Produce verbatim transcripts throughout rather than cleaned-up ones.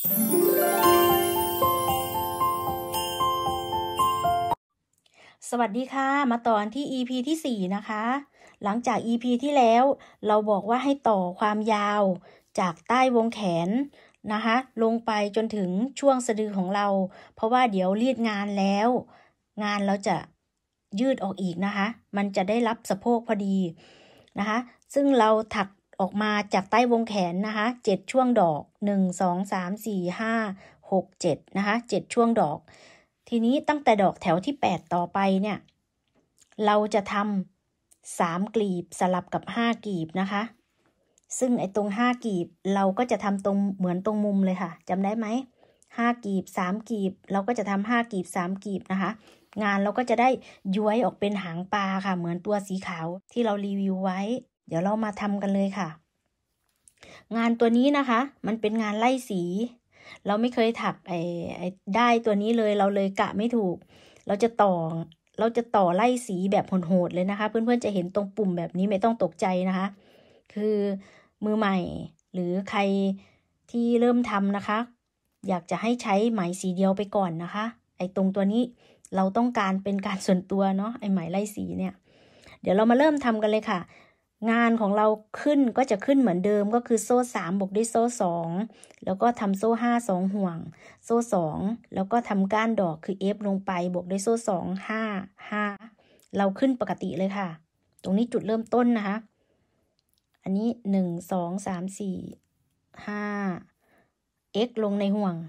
สวัสดีค่ะมาตอนที่ อี พี ที่สี่นะคะหลังจาก อี พี ที่แล้วเราบอกว่าให้ต่อความยาวจากใต้วงแขนนะคะลงไปจนถึงช่วงสะดือของเราเพราะว่าเดี๋ยวรีดงานแล้วงานเราจะยืดออกอีกนะคะมันจะได้รับสะโพกพอดีนะคะซึ่งเราถักออกมาจากใต้วงแขนนะคะเจ็ดช่วงดอกหนึ่ง สอง สาม สี่ ห้า หก เจ็ดนะคะเจ็ดช่วงดอกทีนี้ตั้งแต่ดอกแถวที่แปดต่อไปเนี่ยเราจะทำสามกลีบสลับกับห้ากลีบนะคะซึ่งไอ้ตรงห้ากลีบเราก็จะทำตรงเหมือนตรงมุมเลยค่ะจำได้ไหมห้ากลีบสามกลีบเราก็จะทำห้ากลีบสามกลีบนะคะงานเราก็จะได้ย้วยออกเป็นหางปลาค่ะเหมือนตัวสีขาวที่เรารีวิวไว้เดี๋ยวเรามาทำกันเลยค่ะงานตัวนี้นะคะมันเป็นงานไล่สีเราไม่เคยถักไอ้ไอ้ได้ตัวนี้เลยเราเลยกะไม่ถูกเราจะต่อเราจะต่อไล่สีแบบโหดๆเลยนะคะเพื่อนๆจะเห็นตรงปุ่มแบบนี้ไม่ต้องตกใจนะคะคือมือใหม่หรือใครที่เริ่มทำนะคะอยากจะให้ใช้ไหมสีเดียวไปก่อนนะคะไอ้ตรงตัวนี้เราต้องการเป็นการส่วนตัวเนาะไอ้ไหมไล่สีเนี่ยเดี๋ยวเรามาเริ่มทำกันเลยค่ะงานของเราขึ้นก็จะขึ้นเหมือนเดิมก็คือโซ่สามบวกด้วยโซ่สองแล้วก็ทำโซ่ห้าสองห่วงโซ่สองแล้วก็ทำก้านดอกคือ F ลงไปบวกด้วยโซ่สองห้าห้าเราขึ้นปกติเลยค่ะตรงนี้จุดเริ่มต้นนะคะอันนี้หนึ่งสองสามสี่ห้า x ลงในห่วง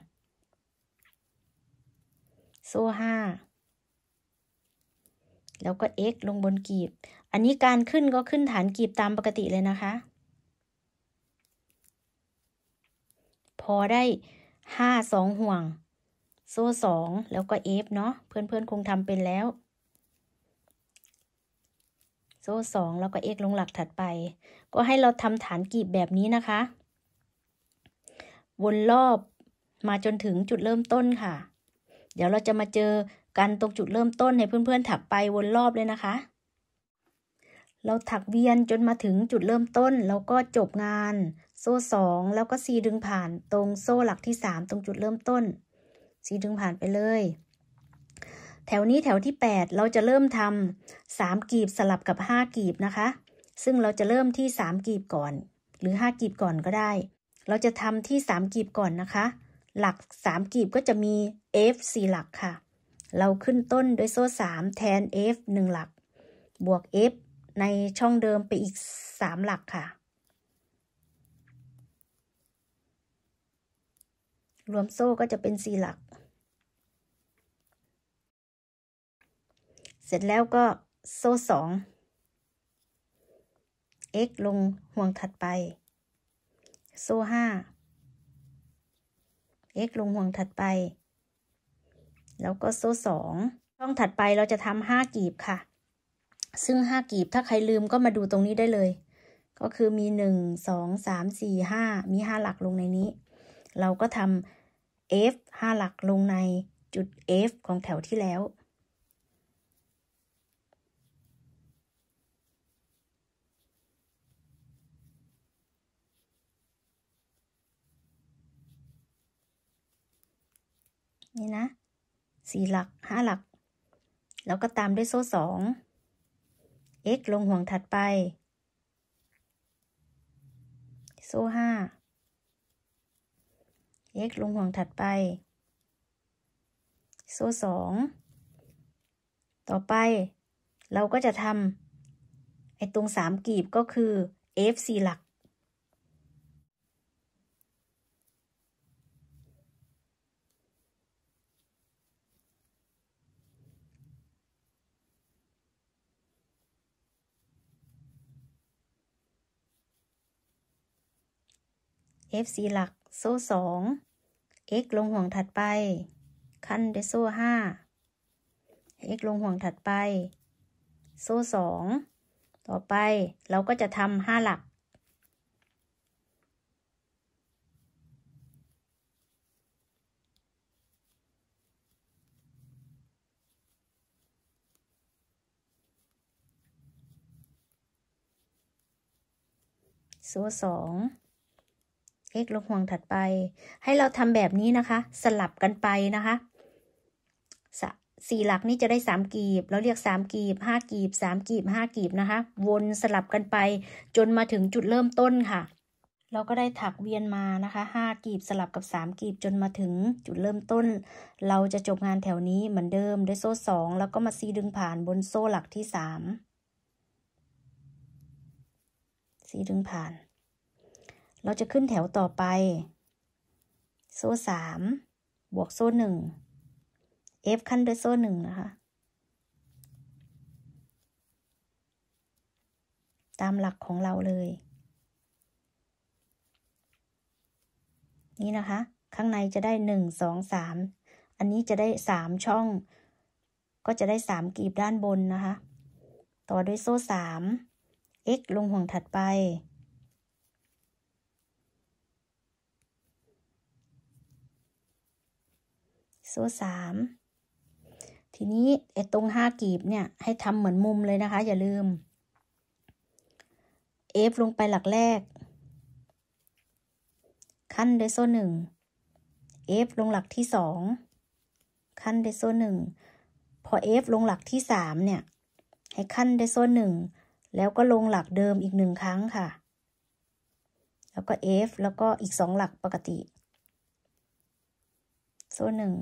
โซ่ห้าแล้วก็ x ลงบนกลีบอันนี้การขึ้นก็ขึ้นฐานกลีบตามปกติเลยนะคะพอได้ห้าสองห่วงโซ่สองแล้วก็ F เนาะเพื่อนๆคงทำเป็นแล้วโซ่สองแล้วก็ x ลงหลักถัดไปก็ให้เราทำฐานกลีบแบบนี้นะคะวนรอบมาจนถึงจุดเริ่มต้นค่ะเดี๋ยวเราจะมาเจอกันตรงจุดเริ่มต้นให้เพื่อนๆถักไปวนรอบเลยนะคะเราถักเวียนจนมาถึงจุดเริ่มต้นแล้วก็จบงานโซ่สองแล้วก็ซีดึงผ่านตรงโซ่หลักที่สามตรงจุดเริ่มต้นซีดึงผ่านไปเลยแถวนี้แถวที่แปดเราจะเริ่มทำสามกลีบสลับกับห้ากลีบนะคะซึ่งเราจะเริ่มที่สามกลีบก่อนหรือห้ากลีบก่อนก็ได้เราจะทำที่สามกลีบก่อนนะคะหลักสามกลีบก็จะมี F สี่หลักค่ะเราขึ้นต้นด้วยโซ่สามแทน F หนึ่งหลักบวก F ในช่องเดิมไปอีกสามหลักค่ะรวมโซ่ก็จะเป็นสี่หลักเสร็จแล้วก็โซ่สอง x ลงห่วงถัดไปโซ่ห้า x ลงห่วงถัดไปแล้วก็โซ่สองช่องถัดไปเราจะทำห้ากลีบค่ะซึ่งห้ากลีบถ้าใครลืมก็มาดูตรงนี้ได้เลยก็คือมีหนึ่ง สอง สาม สี่ ห้ามีห้าหลักลงในนี้เราก็ทำ F ห้าหลักลงในจุด F ของแถวที่แล้วนี่นะสี่หลักห้าหลักแล้วก็ตามด้วยโซ่สอง x ลงห่วงถัดไปโซ่ห้า x ลงห่วงถัดไปโซ่สองต่อไปเราก็จะทำไอ้ตรงสามกลีบก็คือ F สี่หลักF สี่หลักโซ่สอง x ลงห่วงถัดไปขั้นด้วยโซ่ห้า x ลงห่วงถัดไปโซ่สองต่อไปเราก็จะทำห้าหลักโซ่สอง x ลงห่วงถัดไปให้เราทำแบบนี้นะคะสลับกันไปนะคะสี่หลักนี้จะได้สามกีบเราเรียกสามกีบห้ากีบสามกีบห้ากีบนะคะวนสลับกันไปจนมาถึงจุดเริ่มต้นค่ะเราก็ได้ถักเวียนมานะคะห้ากีบสลับกับสามกีบจนมาถึงจุดเริ่มต้นเราจะจบงานแถวนี้เหมือนเดิมด้วยโซ่สองแล้วก็มาซีดึงผ่านบนโซ่หลักที่สามซีดึงผ่านเราจะขึ้นแถวต่อไปโซ่สามบวกโซ่หนึ่งF ขั้นด้วยโซ่หนึ่งนะคะตามหลักของเราเลยนี่นะคะข้างในจะได้หนึ่งสองสามอันนี้จะได้สามช่องก็จะได้สามกีบด้านบนนะคะต่อด้วยโซ่สาม x ลงห่วงถัดไปโซ่สามทีนี้ไอ้ตรงห้ากีบเนี่ยให้ทำเหมือนมุมเลยนะคะอย่าลืม F ลงไปหลักแรกขั้นด้วยโซ่หนึ่ง F ลงหลักที่สองขั้นด้วยโซ่หนึ่งพอ F ลงหลักที่สามเนี่ยให้ขั้นด้วยโซ่หนึ่งแล้วก็ลงหลักเดิมอีกหนึ่งครั้งค่ะแล้วก็ F แล้วก็อีกสองหลักปกติโซ่หนึ่ง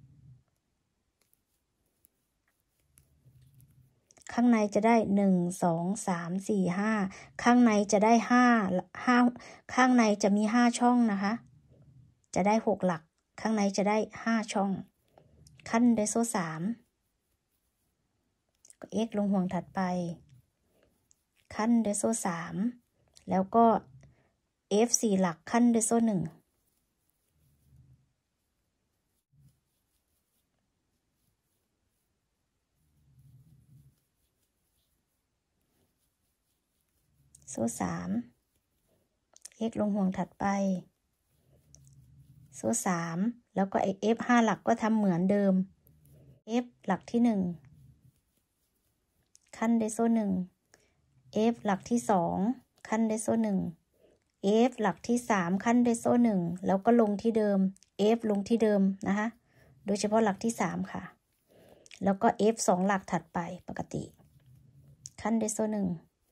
ข้างในจะได้หนึ่งสองสามสี่ห้าข้างในจะได้ห้าห้าข้างในจะมีห้าช่องนะคะจะได้หกหลักข้างในจะได้ห้าช่องขั้นด้วยโซ่สามก็ x ลงห่วงถัดไปขั้นด้วยโซ่สามแล้วก็ f สี่หลักขั้นด้วยโซ่หนึ่งโซ่สาม x ลงห่วงถัดไปโซ่สามแล้วก็ f ห้าหลักก็ทำเหมือนเดิม f หลักที่หนึ่งขั้นด้วยโซ่หนึ่ง f หลักที่สองขั้นด้วยโซ่หนึ่ง f หลักที่สามขั้นด้วยโซ่หนึ่งแล้วก็ลงที่เดิม f ลงที่เดิมนะคะโดยเฉพาะหลักที่สามค่ะแล้วก็ f สองหลักถัดไปปกติขั้นด้วยโซ่หนึ่ง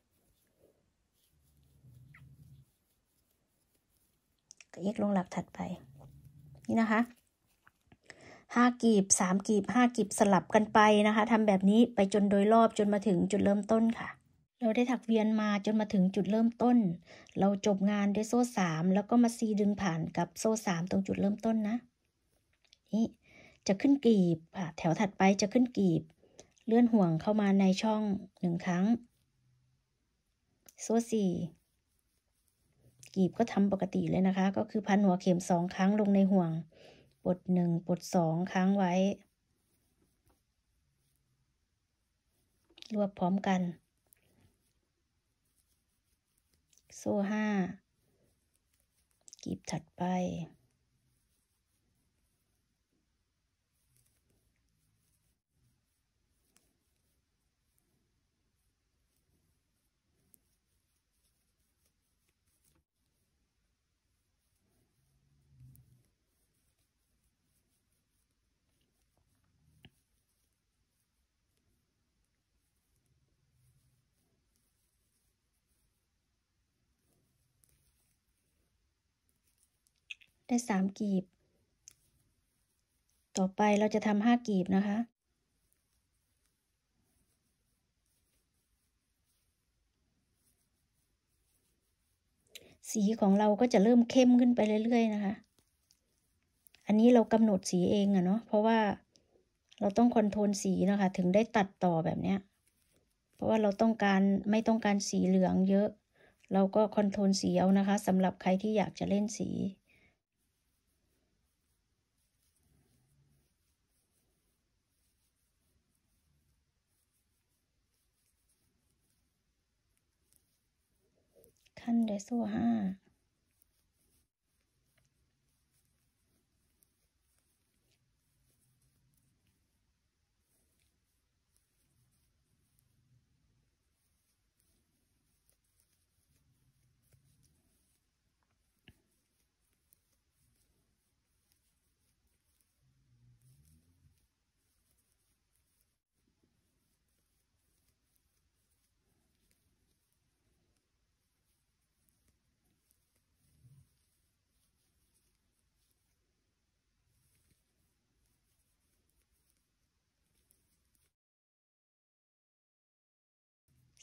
ก็ x ลงหลักถัดไปนี่นะคะห้ากีบสามกีบห้ากีบสลับกันไปนะคะทำแบบนี้ไปจนโดยรอบจนมาถึงจุดเริ่มต้นค่ะเราได้ถักเวียนมาจนมาถึงจุดเริ่มต้นเราจบงานด้วยโซ่สามแล้วก็มาซีดึงผ่านกับโซ่สามตรงจุดเริ่มต้นนะนี่จะขึ้นกีบค่ะแถวถัดไปจะขึ้นกีบเลื่อนห่วงเข้ามาในช่องหนึ่งครั้งโซ่สี่กีบก็ทำปกติเลยนะคะก็คือพันหัวเข็มสองครั้งลงในห่วงปลดหนึ่งปลดสองค้างไว้รวบพร้อมกันโซ่ห้ากีบถัดไปได้สามกีบต่อไปเราจะทำห้ากีบนะคะสีของเราก็จะเริ่มเข้มขึ้นไปเรื่อยๆนะคะอันนี้เรากำหนดสีเองอะเนาะเพราะว่าเราต้องคอนโทรลสีนะคะถึงได้ตัดต่อแบบเนี้ยเพราะว่าเราต้องการไม่ต้องการสีเหลืองเยอะเราก็คอนโทรลสีเอานะคะสำหรับใครที่อยากจะเล่นสีขั้นด้วยโซ่ห้า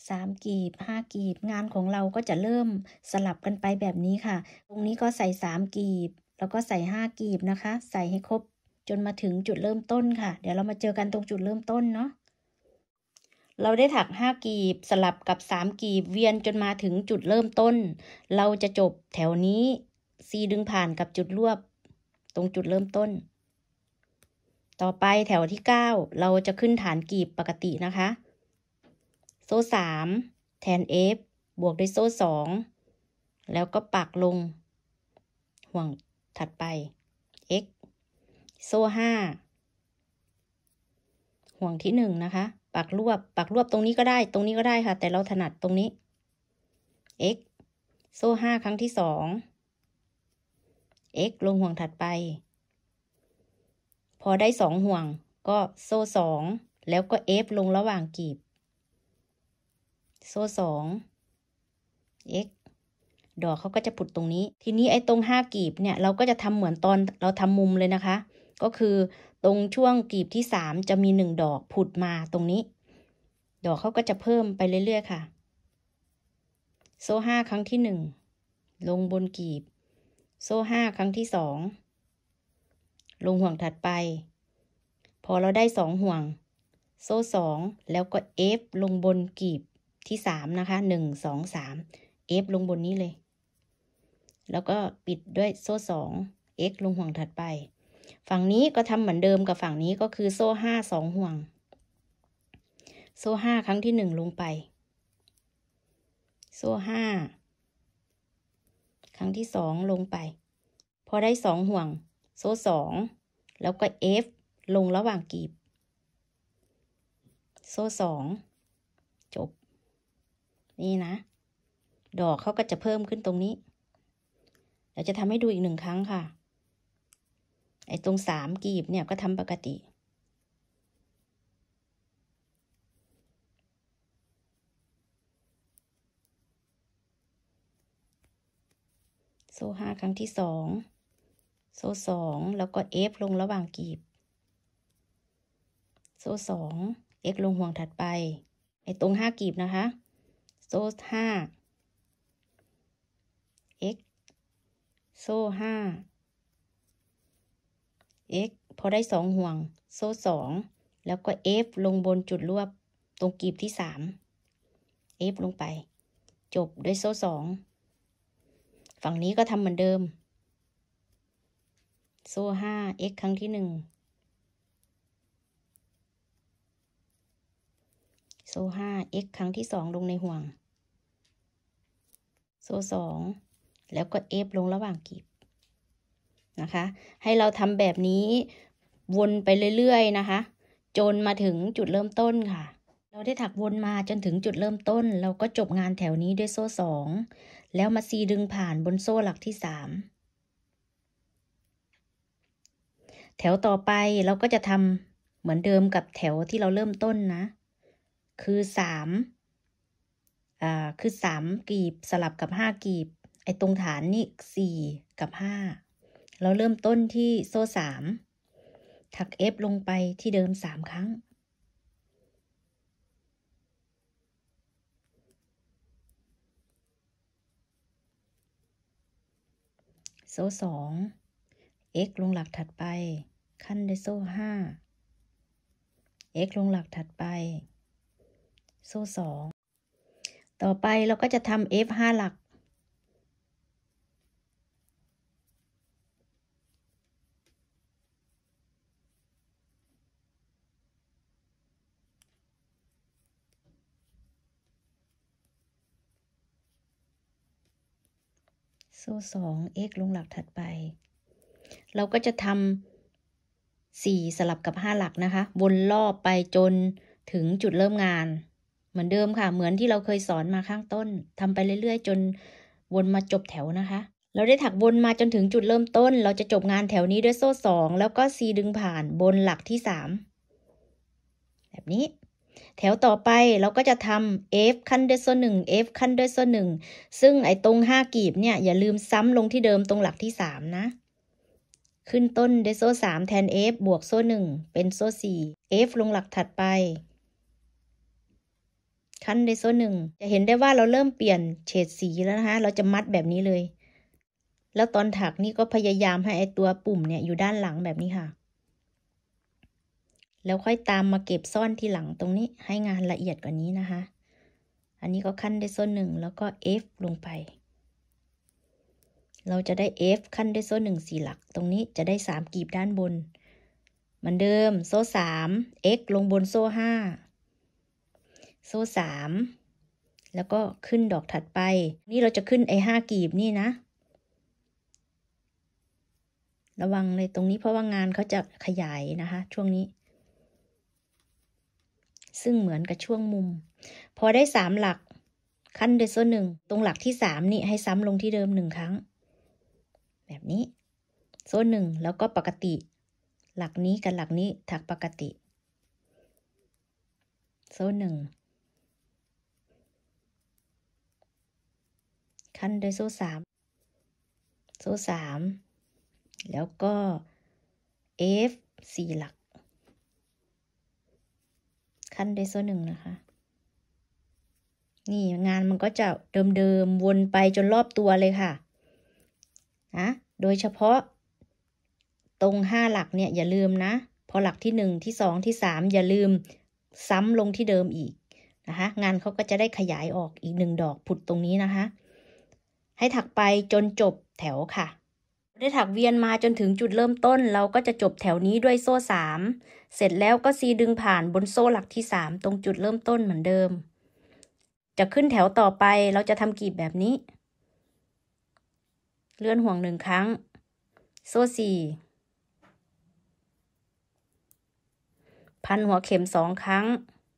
สามกีบห้ากีบงานของเราก็จะเริ่มสลับกันไปแบบนี้ค่ะตรงนี้ก็ใส่สามกีบแล้วก็ใส่ห้ากีบนะคะใส่ให้ครบจนมาถึงจุดเริ่มต้นค่ะเดี๋ยวเรามาเจอกันตรงจุดเริ่มต้นเนาะเราได้ถักห้ากีบสลับกับสามกีบเวียนจนมาถึงจุดเริ่มต้นเราจะจบแถวนี้ซีดึงผ่านกับจุดรวบตรงจุดเริ่มต้นต่อไปแถวที่เก้าเราจะขึ้นฐานกีบปกตินะคะโซ่สามแทน F บวกด้วยโซ่สองแล้วก็ปักลงห่วงถัดไป x โซ่ห้าห่วงที่หนึ่งนะคะปักรวบปักรวบตรงนี้ก็ได้ตรงนี้ก็ได้ค่ะแต่เราถนัดตรงนี้ x โซ่ห้าครั้งที่สอง x ลงห่วงถัดไปพอได้สองห่วงก็โซ่สองแล้วก็ F ลงระหว่างกีบโซ่สอง x ดอกเขาก็จะผุดตรงนี้ทีนี้ไอ้ตรงห้ากีบเนี่ยเราก็จะทำเหมือนตอนเราทำมุมเลยนะคะก็คือตรงช่วงกีบที่สามจะมีหนึ่งดอกผุดมาตรงนี้ดอกเขาก็จะเพิ่มไปเรื่อยๆค่ะโซ่ห้าครั้งที่หนึ่งลงบนกีบโซ่ห้าครั้งที่สองลงห่วงถัดไปพอเราได้สองห่วงโซ่สองแล้วก็ F ลงบนกีบที่สามนะคะหนึ่งสองสาม F ลงบนนี้เลยแล้วก็ปิดด้วยโซ่สอง x ลงห่วงถัดไปฝั่งนี้ก็ทำเหมือนเดิมกับฝั่งนี้ก็คือโซ่ห้าสองห่วงโซ่ห้าครั้งที่หนึ่งลงไปโซ่ห้าครั้งที่สองลงไปพอได้สองห่วงโซ่สองแล้วก็ F ลงระหว่างกีบโซ่สองจบนี่นะดอกเขาก็จะเพิ่มขึ้นตรงนี้เดี๋ยวจะทำให้ดูอีกหนึ่งครั้งค่ะไอ้ตรงสามกีบเนี่ยก็ทำปกติโซ่ห้าครั้งที่สองโซ่สองแล้วก็ F ลงระหว่างกีบโซ่สอง x ลงห่วงถัดไปไอ้ตรงห้ากีบนะคะโซ่ห้า x โซ่ห้า x พอได้สองห่วงโซ่สองแล้วก็ F ลงบนจุดรวบตรงกีบที่สาม F ลงไปจบด้วยโซ่สองฝั่งนี้ก็ทำเหมือนเดิมโซ่ห้า x ครั้งที่หนึ่งโซ่ห้า x ครั้งที่สองลงในห่วงโซ่สองแล้วก็ F ลงระหว่างกีบนะคะให้เราทำแบบนี้วนไปเรื่อยๆนะคะจนมาถึงจุดเริ่มต้นค่ะเราได้ถักวนมาจนถึงจุดเริ่มต้นเราก็จบงานแถวนี้ด้วยโซ่สองแล้วมาซีดึงผ่านบนโซ่หลักที่สามแถวต่อไปเราก็จะทำเหมือนเดิมกับแถวที่เราเริ่มต้นนะคือสามอ่าคือสามกีบสลับกับห้ากีบไอ้ตรงฐานนี่สี่กับห้าเราเริ่มต้นที่โซ่สามถัก F ลงไปที่เดิมสามครั้งโซ่สอง x ลงหลักถัดไปขั้นด้วยโซ่ห้า x ลงหลักถัดไปโซ่สองต่อไปเราก็จะทำ F ห้าหลักโซ่สอง x ลงหลักถัดไปเราก็จะทำสี่สลับกับห้าหลักนะคะวนรอบไปจนถึงจุดเริ่มงานเหมือนเดิมค่ะเหมือนที่เราเคยสอนมาข้างต้นทำไปเรื่อยๆจนวนมาจบแถวนะคะเราได้ถักวนมาจนถึงจุดเริ่มต้นเราจะจบงานแถวนี้ด้วยโซ่สองแล้วก็ซีดึงผ่านบนหลักที่สามแบบนี้แถวต่อไปเราก็จะทำ F ขั้นด้วยโซ่หนึ่ง F ขั้นด้วยโซ่หนึ่งซึ่งไอ้ตรงห้ากีบเนี่ยอย่าลืมซ้ำลงที่เดิมตรงหลักที่สามนะขึ้นต้นด้วยโซ่สามแทน F บวกโซ่หนึ่งเป็นโซ่สี่ F ลงหลักถัดไปขั้นในโซ่หนึ่งจะเห็นได้ว่าเราเริ่มเปลี่ยนเฉดสีแล้วนะคะเราจะมัดแบบนี้เลยแล้วตอนถักนี่ก็พยายามให้ไอตัวปุ่มเนี่ยอยู่ด้านหลังแบบนี้ค่ะแล้วค่อยตามมาเก็บซ่อนที่หลังตรงนี้ให้งานละเอียดกว่านี้นะคะอันนี้ก็ขั้นด้วยโซ่หนึ่งแล้วก็ F ลงไปเราจะได้ F ขั้นด้วยโซ่หนึ่งสี่หลักตรงนี้จะได้สามกลีบด้านบนเหมือนเดิมโซ่สาม X ลงบนโซ่ห้าโซ่สามแล้วก็ขึ้นดอกถัดไปนี่เราจะขึ้นไอ้ห้ากลีบนี่นะระวังเลยตรงนี้เพราะว่างานเขาจะขยายนะคะช่วงนี้ซึ่งเหมือนกับช่วงมุมพอได้สามหลักขั้นด้วยโซ่หนึ่งตรงหลักที่สามนี่ให้ซ้ำลงที่เดิมหนึ่งครั้งแบบนี้โซ่หนึ่งแล้วก็ปกติหลักนี้กับหลักนี้ถักปกติโซ่หนึ่งขั้นด้วยโซ่สามโซ่สามแล้วก็ F สี่หลักขั้นด้วยโซ่หนึ่งนะคะนี่งานมันก็จะเดิมๆวนไปจนรอบตัวเลยค่ะนะโดยเฉพาะตรงห้าหลักเนี่ยอย่าลืมนะพอหลักที่หนึ่งที่สองที่สามอย่าลืมซ้ำลงที่เดิมอีกนะคะงานเขาก็จะได้ขยายออกอีกหนึ่งดอกผุดตรงนี้นะคะให้ถักไปจนจบแถวค่ะได้ถักเวียนมาจนถึงจุดเริ่มต้นเราก็จะจบแถวนี้ด้วยโซ่สามเสร็จแล้วก็ซีดึงผ่านบนโซ่หลักที่สามตรงจุดเริ่มต้นเหมือนเดิมจะขึ้นแถวต่อไปเราจะทำกลีบแบบนี้เลื่อนห่วงหนึ่งครั้งโซ่สี่พันหัวเข็มสองครั้ง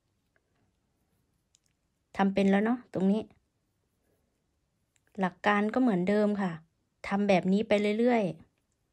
ทำเป็นแล้วเนาะตรงนี้หลักการก็เหมือนเดิมค่ะทำแบบนี้ไปเรื่อยๆ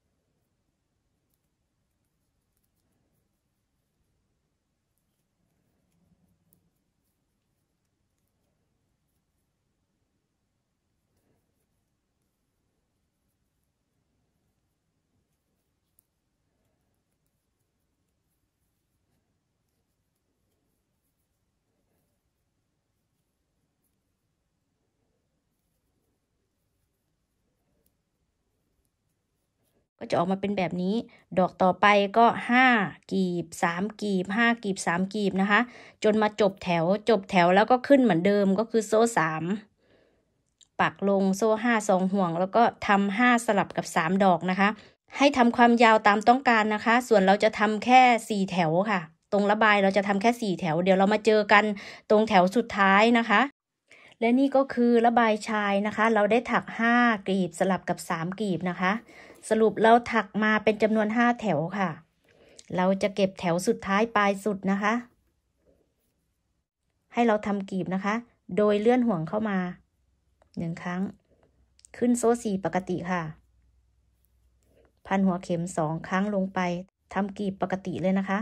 ก็จะออกมาเป็นแบบนี้ดอกต่อไปก็ห้ากลีบสามกลีบห้ากลีบสามกลีบนะคะจนมาจบแถวจบแถวแล้วก็ขึ้นเหมือนเดิมก็คือโซ่สามปักลงโซ่ห้าสองห่วงแล้วก็ทำห้าสลับกับสามดอกนะคะให้ทำความยาวตามต้องการนะคะส่วนเราจะทำแค่สี่แถวค่ะตรงระบายเราจะทำแค่สี่แถวเดี๋ยวเรามาเจอกันตรงแถวสุดท้ายนะคะและนี่ก็คือระบายชายนะคะเราได้ถักห้ากลีบสลับกับสามกลีบนะคะสรุปเราถักมาเป็นจำนวนห้าแถวค่ะเราจะเก็บแถวสุดท้ายปลายสุดนะคะให้เราทำกลีบนะคะโดยเลื่อนห่วงเข้ามาหนึ่งครั้งขึ้นโซ่สี่ปกติค่ะพันหัวเข็มสองครั้งลงไปทำกลีบปกติเลยนะคะ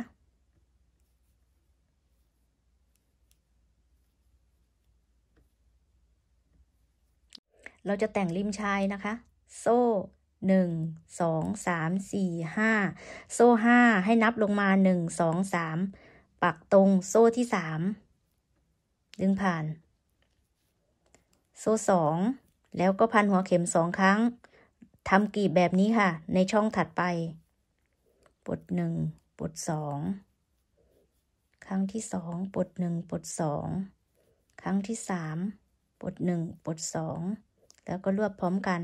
เราจะแต่งริมชายนะคะโซ่หนึ่งสองสามสี่ห้าโซ่ห้าให้นับลงมาหนึ่งสองสามปักตรงโซ่ที่สามดึงผ่านโซ่สองแล้วก็พันหัวเข็มสองครั้งทำกลีบแบบนี้ค่ะในช่องถัดไปปลดหนึ่งปลดสองครั้งที่สองปลดหนึ่งปลดสองครั้งที่สามปลดหนึ่งปลดสองแล้วก็รวบพร้อมกัน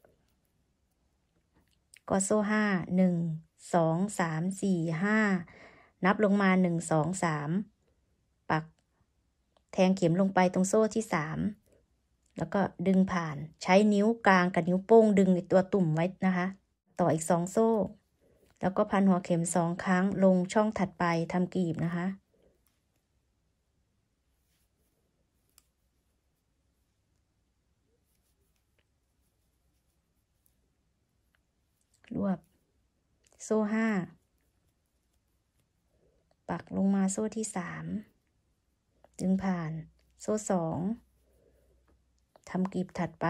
ก็โซ่ห้าหนึ่งสองสามสี่ห้านับลงมาหนึ่งสองสามปักแทงเข็มลงไปตรงโซ่ที่สามแล้วก็ดึงผ่านใช้นิ้วกลางกับนิ้วโป้งดึงตัวตุ่มไว้นะคะต่ออีกสองโซ่แล้วก็พันหัวเข็มสองครั้งลงช่องถัดไปทำกลีบนะคะรวบโซ่ห้าปักลงมาโซ่ที่สามดึงผ่านโซ่สองทำกลีบถัดไป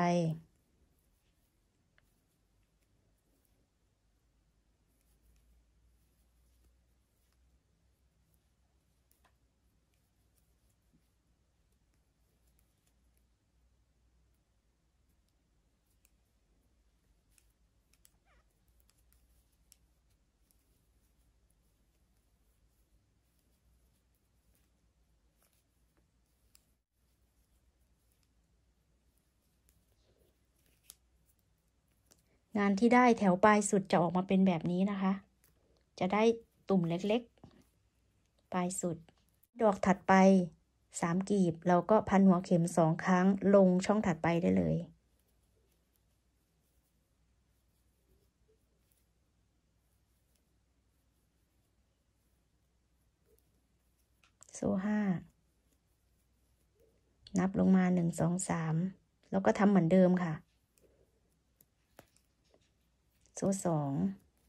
งานที่ได้แถวปลายสุดจะออกมาเป็นแบบนี้นะคะจะได้ตุ่มเล็กๆปลายสุดดอกถัดไปสามกลีบเราก็พันหัวเข็มสองครั้งลงช่องถัดไปได้เลยโซ่ห้านับลงมาหนึ่งสองสามแล้วก็ทำเหมือนเดิมค่ะโซ่สอง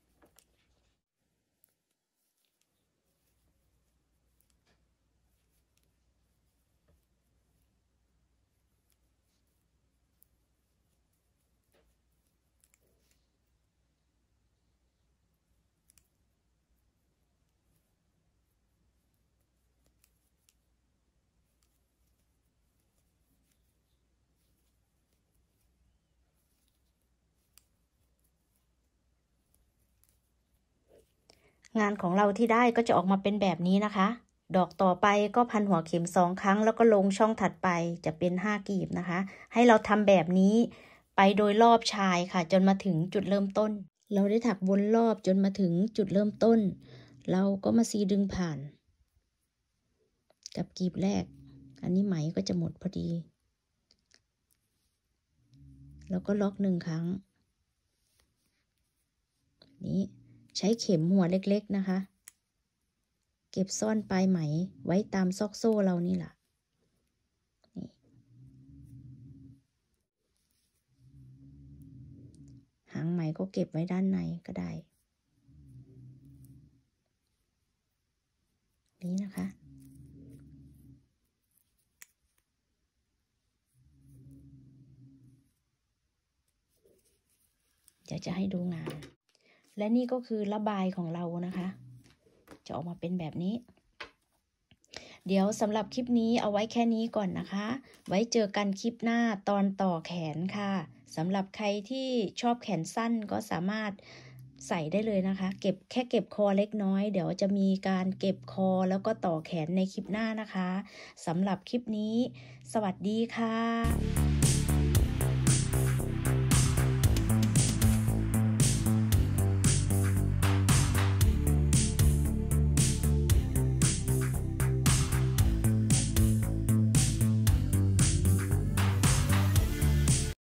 งานของเราที่ได้ก็จะออกมาเป็นแบบนี้นะคะดอกต่อไปก็พันหัวเข็มสองครั้งแล้วก็ลงช่องถัดไปจะเป็นห้ากลีบนะคะให้เราทำแบบนี้ไปโดยรอบชายค่ะจนมาถึงจุดเริ่มต้นเราได้ถักวนรอบจนมาถึงจุดเริ่มต้นเราก็มาซีดึงผ่านกับกลีบแรกอันนี้ไหมก็จะหมดพอดีแล้วก็ล็อกหนึ่งครั้งนี้ใช้เข็มหัวเล็กๆนะคะเก็บซ่อนปลายไหมไว้ตามซอกโซ่เรานี่แหละนี่หางไหมก็เก็บไว้ด้านในก็ได้นี่นะคะเดี๋ยวจะให้ดูงานและนี่ก็คือระบายของเรานะคะจะออกมาเป็นแบบนี้เดี๋ยวสำหรับคลิปนี้เอาไว้แค่นี้ก่อนนะคะไว้เจอกันคลิปหน้าตอนต่อแขนค่ะสำหรับใครที่ชอบแขนสั้นก็สามารถใส่ได้เลยนะคะเก็บแค่เก็บคอเล็กน้อยเดี๋ยวจะมีการเก็บคอแล้วก็ต่อแขนในคลิปหน้านะคะสำหรับคลิปนี้สวัสดีค่ะ